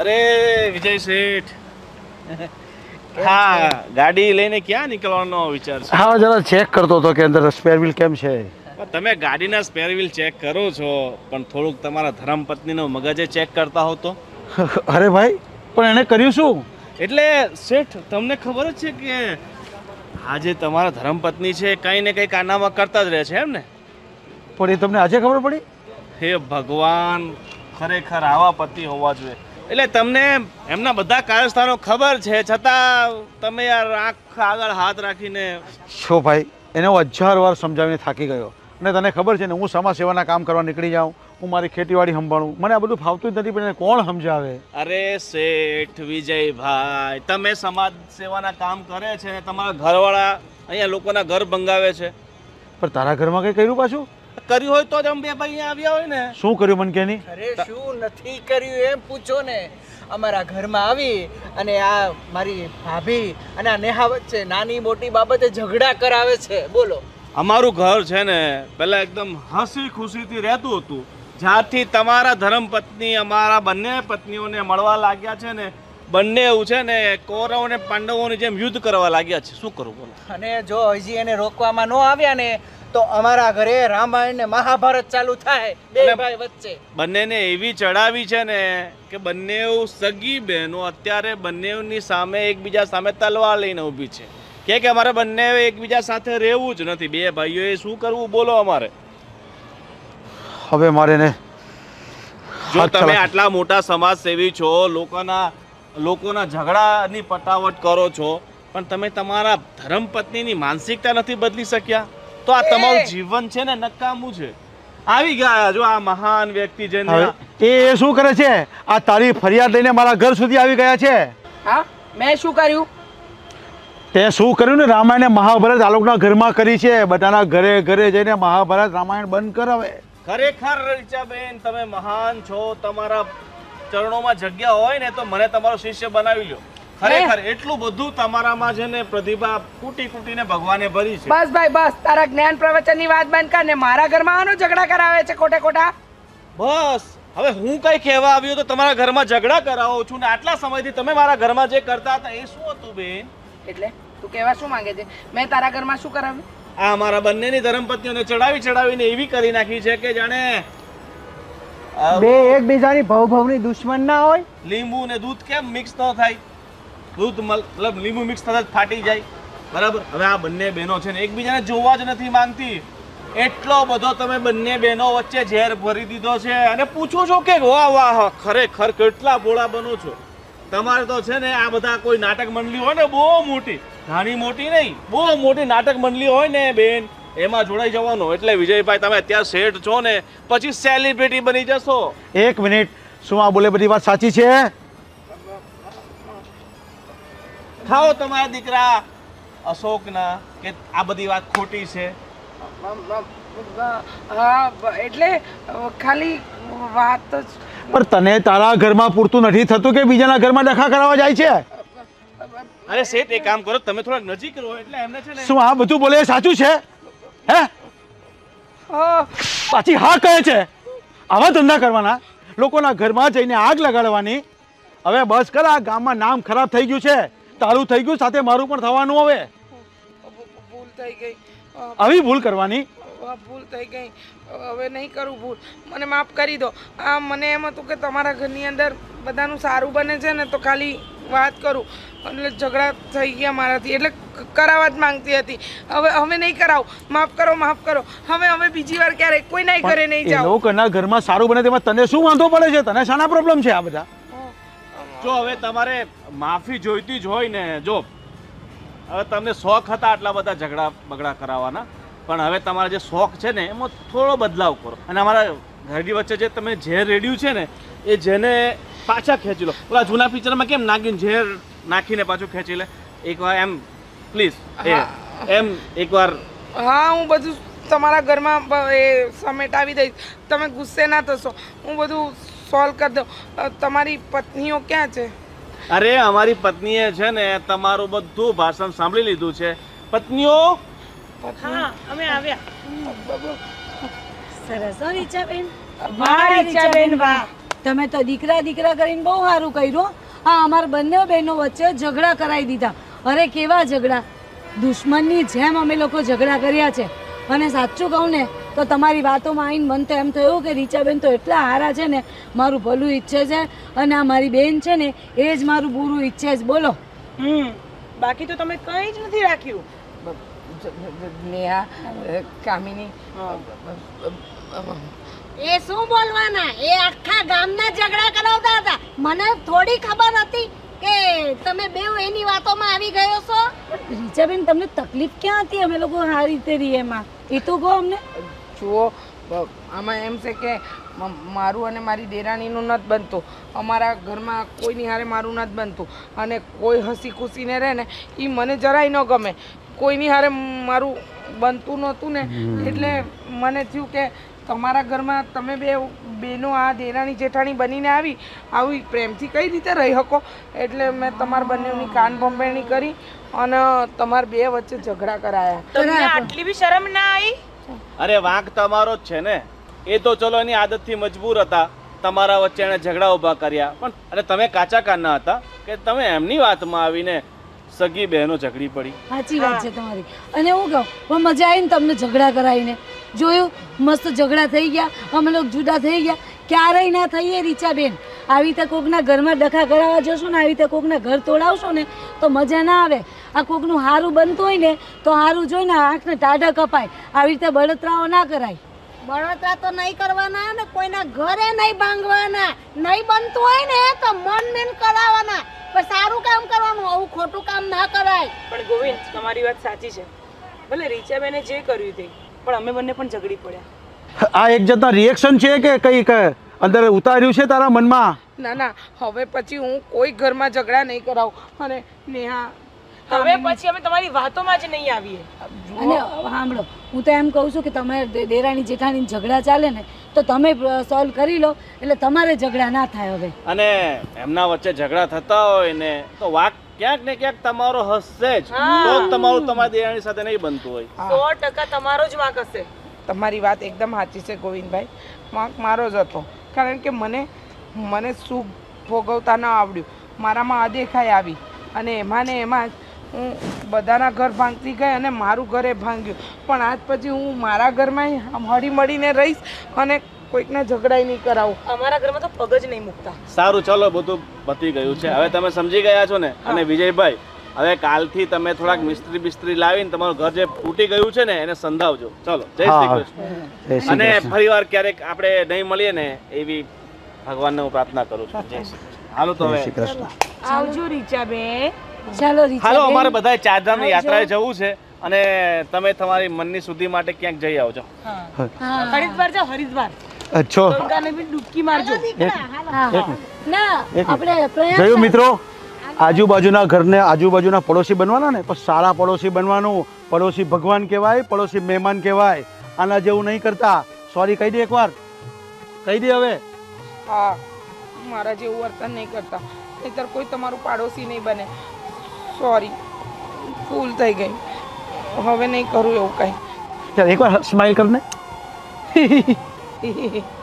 અરે વિજય શેઠ, હા ગાડી લઈને ક્યાં નીકળવાનો વિચાર છે? હા જરા ચેક કરતો હતો કે અંદર સ્પેર વ્હીલ કેમ છે. તમે ગાડીના સ્પેર વ્હીલ ચેક કરો છો, પણ થોડુંક તમારા ધર્મપત્નીનો મગજે ચેક કરતા હો તો. અરે ભાઈ, પણ એને કર્યું શું? એટલે શેઠ, તમને ખબર જ છે કે આ જે તમારા ધર્મપત્ની છે કંઈ ને કંઈ કારનામાં કરતા જ રહે છે, એમ ને? પણ એ તમને આજે ખબર પડી? હે ભગવાન, ખરેખર આવા પતિ હોવા જોઈએ. એટલે તમને એમના બધા કાર્યસ્થાનો ખબર છે, છતાં તમે યાર આંખ આગળ હાથ રાખીને. છો ભાઈ, એને હું 1000 વાર સમજાવીને થાકી ગયો. અને તને ખબર છે ને, હું સમાજ સેવાના કામ કરવા નીકળી જાઉં, હું મારી ખેતીવાડી સંભાળું, મને આ બધું ફાવતું જ નથી, પણ એને કોણ સમજાવે? અરે શેઠ વિજયભાઈ, તમે સમાજ સેવાના કામ કરે છે ને તમારા ઘરવાળા અહીંયા લોકોના ઘર ભંગાવે છે. પણ તારા ઘરમાં કંઈ કર્યું પાછું? કર્યું હોય તો જ અમે બે ભાઈ અહીંયા આવ્યા હોય ને. શું કર્યું મને કે નહીં? અરે શું નથી કર્યું એમ પૂછો ને. અમારા ઘરમાં આવી અને આ મારી ભાભી અને આ નેહા વચ્ચે નાની મોટી બાબતે ઝઘડા કરાવે છે. બોલો. અમારું ઘર છે ને પહેલા એકદમ હસી ખુશીથી રહેતું હતું. જ્યારથી તમારા ધર્મપત્ની અમારા બંને પત્નીઓને મળવા લાગ્યા છે ને, બંને એવું છે ને કૌરવ અને પાંડવોની જેમ યુદ્ધ કરવા લાગ્યા છે. શું કરું બોલો? અને જો હજી એને રોકવામાં ન આવ્યા ને તો અમારા ઘરે રામાયણ ને મહાભારત ચાલુ થાય બે ભાઈ વચ્ચે. બંનેને એવી ચડાવી છે ને કે બંને સગી બહેનો અત્યારે બંનેની સામે એકબીજા સામે તલવાર લઈને ઊભી છે કે અમારે બંને એકબીજા સાથે રહેવું જ નથી. બે ભાઈઓએ શું કરવું બોલો અમારે? હવે મારે ને જો તમે આટલા મોટા સમાજ સેવી છો, લોકોના ઝઘડાની પટાવટ કરો છો, પણ તમે તમારા ધર્મપત્નીની માનસિકતા નથી બદલી શક્યા, તો આ તમારું જીવન છે ને નકામું છે. આવી ગયા જો આ મહાન વ્યક્તિ જેને એ શું કરે છે? આ તારી ફરિયાદ લઈને મારા ઘર સુધી આવી ગયા છે. હા, મેં શું કર્યું? તે શું કર્યું ને? રામાયણ ને મહાભારત આ લોકોના ઘરમાં કરી છે. બધાના ઘરે ઘરે જઈને મહાભારત રામાયણ બંધ કરાવે. ખરેખર રીચાબેન, તમે મહાન છો. તમારા ચરણોમાં જગ્યા હોય ને તો મને તમારો શિષ્ય બનાવી લો. ખરેખર એટલું બધું તમારામાં છે ને પ્રતિભા કૂટીને ભગવાને ભરી છે. બસ ભાઈ બસ, તારા જ્ઞાન પ્રવચનની વાત બંધ કર ને મારા ઘરમાં આનો ઝઘડા કરાવે છે ખોટા. બસ હવે હું કઈ કહેવા આવ્યો તો તમારા ઘરમાં ઝઘડા કરાવો છું ને આટલા સમયથી તમે મારા ઘરમાં જે કરતા હતા એ શું હતું બેન? એટલે તું કહેવા શું માંગે છે? મેં તારા ઘરમાં શું કરાવ્યું? આ અમારા બંનેની ધર્મપત્નીઓને ચડાવીને એવી કરી નાખી છે કે જાણે બે એકબીજાની ભવની દુશ્મન ના હોય. લીંબુ ને દૂધ કેમ મિક્સ ન થાય? દૂધ મતલબ લીંબુ મિક્સ થતા જ ફાટી જાય, બરાબર? હવે આ બંને બહેનો છે ને એકબીજાને જોવા જ નથી માંગતી. એટલો બધો તમે બંને બહેનો વચ્ચે ઝેર ભરી દીધો છે અને પૂછો છો કે વાહ વાહ, ખરેખર કેટલા ભોળા બનો છો. તમારે તો છે ને આ બધા કોઈ નાટક મંડળી હોય ને બહુ મોટી, નાની મોટી નહીં, બહુ મોટી નાટક મંડળી હોય ને બેન, એમાં જોડાઈ જવાનું. એટલે વિજયભાઈ, તમે અત્યારે શેઠ છો ને, પછી સેલિબ્રિટી બની જશો. એક મિનિટ, શું આ બોલે બધી વાત સાચી છે? ખાઓ તમારા દીકરા અશોકના કે આ બધી વાત ખોટી છે? હા એટલે ખાલી વાત જ. પણ તને તારા ઘરમાં પૂરતું નથી થતું કે બીજાના ઘરમાં ડખા કરાવવા જાય છે? અરે શેઠ, એક કામ કરો, તમે થોડાક નજીક રહો એટલે એમને છે ને. શું આ બધું બોલે એ સાચું છે? હે, પાછી હા કહે છે? આવા ધંધા કરવાના, લોકોના ઘરમાં જઈને આગ લગાડવાની? હવે બસ કર, આ ગામમાં નામ ખરાબ થઈ ગયું છે. તારું થઈ ગયું, સાથે મારું પણ થવાનું. હવે ભૂલ થઈ ગઈ. આવી ભૂલ કરવાની? ભૂલ થઈ ગઈ, હવે નહીં કરું ભૂલ. મને માફ કરી દો. આ મને એમ હતું કે તમારા ઘરની અંદર બધાનું સારું બને છે ને તો ખાલી વાત કરું, એટલે ઝઘડા થઈ ગયા મારાથી, એટલે કરાવવા જ માંગતી હતી. હવે નહીં કરાવું. માફ કરો. હવે બીજી વાર ક્યારેય કોઈ નહીં કરે નહીં જાઓ. લોકોના ઘરમાં સારું બને તેમાં તને શું વાંધો પડે છે? તને શાના પ્રોબ્લેમ છે આ બધા? જો હવે તમારે માફી જોઈતી જ હોય ને, જો હવે તમને શોખ હતા આટલા બધા ઝઘડા બગડા કરાવવાના, પણ હવે તમારા જે શોખ છે ને એમાં થોડો બદલાવ કરો. અને અમારા ઘરની વચ્ચે જે તમે ઝેર રેડ્યું છે ને એ જેને પાછા ખેંચી લો. ઓલા જૂના પિક્ચરમાં કેમ નાખીને ઝેર નાખીને પાછું ખેંચી લે? એકવાર એમ પ્લીઝ, એમ એકવાર. હા, હું બધું તમારા ઘરમાં એ સમેટાવી દઈશ. તમે ગુસ્સે ના થશો, હું બધું સોલ્વ કરી દઉં. તમારી પત્નીઓ ક્યાં છે? અરે અમારી પત્નીએ છે ને તમારું બધું ભાષણ સાંભળી લીધું છે. પત્નીઓ, હા, અમે આવ્યા. સરસ હો રીચાબેન. વાહ રીચાબેન વાહ. તમે તો દીકરા દીકરા કરીને બહુ સારું કર્યું. આ અમારા બંને બહેનો વચ્ચે ઝઘડા કરાવી દીધા. અરે કેવા ઝઘડા! દુશ્મનની જેમ અમે લોકો ઝઘડા કર્યા છે. અને સાચું કહું ને તો તમારી વાતોમાં આવીને મને તો એમ થયું કે રીચાબેન તો એટલા સારા છે ને, મારું ભલું ઈચ્છે છે, અને આ મારી બેન છે ને એ જ મારું બુરું ઈચ્છે છે. બોલો. બાકી તો તમે કંઈ જ નથી રાખ્યું. નેહા, કામિની, એ શું બોલવાના? એ આખા ગામના ઝઘડા કરાવતા હતા. મને થોડી ખબર હતી કે તમે બેવ એની વાતોમાં આવી ગયો છો. રીચાબેન તમને તકલીફ ક્યાં હતી? અમે લોકો સારી રીતે રહીએ એમાં, એ તો કહો અમને. જુઓ, આમાં એમ છે કે મારું અને મારી દેરાણીનું નથી બનતું. અમારા ઘરમાં કોઈની હારે મારું નથી બનતું. અને કોઈ હસી ખુશીને રહે ને એ મને જરાય ન ગમે. કોઈની હારે મારું બનતું નહોતું ને, એટલે મને થયું કે તમારા ઘરમાં તમે બે બેનો આ દેરાણી જેઠાણી બનીને આવી પ્રેમથી કઈ રીતે રહી શકો. એટલે મેં તમારા બંનેની કાન ભંભેરણી કરી અને તમારા બે વચ્ચે ઝઘડા કરાયા. તમને આટલી બી શરમ ના આવી? અરે વાંક તમારો જ છે ને. એ તો ચલો એની આદતથી મજબૂર હતા, તમારા વચ્ચે એને ઝઘડા ઊભા કર્યા. પણ અરે તમે કાચા કાનના હતા કે તમે એમની વાતમાં આવીને સગી બહેનો ઝઘડી પડી. સાચી વાત છે તમારી. અને હું કહું, પણ મજા આવી ને તમને ઝઘડા કરાવીને. જોયું, મસ્ત ઝઘડા થઈ ગયા, અમે લોકો જુદા થઈ ગયા. ક્યારેય ના થઈએ રીચાબેન. આવી રીતે કોકના ઘરમાં ડખા કરાવવા જશો ને, આવી રીતે કોકના ઘર તોડાવશો ને તો મજા ના આવે. આ કોકનું સારું બનતું હોય ને તો સારું જોઈને આંખને ટાઢા કપાય. આવી રીતે બળતરાઓ ના કરાય. બળતરા તો નહીં કરવાના ને કોઈના ઘરે નહીં ભાંગવાના. નહીં બનતું હોય ને તો મન મેન કરાવવાના. પણ સારું કામ કરવાનું, આવું ખોટું કામ ના કરાય. પણ ગોવિંદ, તમારી વાત સાચી છે. ભલે રીચાબેને જે કર્યું તે, પણ અમે બંને પણ ઝઘડી પડ્યા. આ એક જાતના રિએક્શન છે કે કંઈક અંદર ઉતાર્યું છે તારા મનમાં? ના ના, હવે પછી હું કોઈ ઘરમાં ઝઘડા નહીં કરાવું. અને નેહા, હવે પછી અમે તમારી વાતોમાં જ નહીં આવીએ. અને સાંભળો, હું તો એમ કહું છું કે તમારે દેરાણી જેઠાણી ઝઘડા ચાલે ને તો તમે સોલ્વ કરી લો, એટલે તમારે ઝઘડા ના થાય હવે. અને એમના વચ્ચે ઝઘડા થતા હોય ને તો વાંક ક્યાંક ને ક્યાંક તમારો હશે જ. તો જ તમારું તમારી દેરાણી સાથે નહીં બનતું હોય. 100% તમારો જ વાંક હશે. તમારી વાત એકદમ સાચી છે ગોવિંદભાઈ. વાંક મારો જ હતો. કારણ કે મને સુખ ભોગવતા ન આવડ્યું. મારામાં અદેખાઈ આવી અને એમાં ને એમાં જ હું બધાના ઘર ભાંગતી ગઈ અને મારું ઘરે ભાંગ્યું. પણ આજ પછી હું મારા ઘરમાં હળી મળીને રહીશ અને કોઈકના ઝઘડાય નહીં કરાવું. અમારા ઘરમાં તો પગ જ નહીં મૂકતા. સારું, ચલો બધું પતી ગયું છે. હવે તમે સમજી ગયા છો ને. અને વિજયભાઈ, હવે કાલથી તમે થોડાક મિસ્ત્રી બિસ્ત્રી લાવીને તમારું ઘર જે તૂટી ગયું છે ને એને સંધાવજો. ચલો, જય શ્રી કૃષ્ણ. અને ફરીવાર ક્યારેક આપણે નહીં મળીએ ને એવી ભગવાનને હું પ્રાર્થના કરું છું. જય શ્રી કૃષ્ણ. હાલો તો હવે આવજો રીચાબેન. ચાલો હાલો, અમારે બધાએ ચારધામની યાત્રાએ જવું છે અને તમે તમારી મનની શુદ્ધિ માટે ક્યાંક જઈ આવજો. હરિદ્વાર જાઓ, હરિદ્વાર. અચ્છો, ગંગાને બી ડૂબકી મારજો. ના, આપણે પ્રયાસ જોયું મિત્રો, આજુબાજુના ઘરને આજુબાજુના પડોશી બનવાના ને, પણ સારા પડોશી બનવાનું. પડોશી ભગવાન કહેવાય, પડોશી મહેમાન કહેવાય. આના જેવું નહીં કરતા. સોરી કહી દે એકવાર, કહી દે હવે. હા, મારા જેવું વર્તન નહીં કરતા, નહીંતર કોઈ તમારું પાડોશી નહીં બને. સોરી, ભૂલ થઈ ગઈ. હવે નહીં કરું એવું કંઈ. ચાલ એકવાર સ્માઈલ કર ને.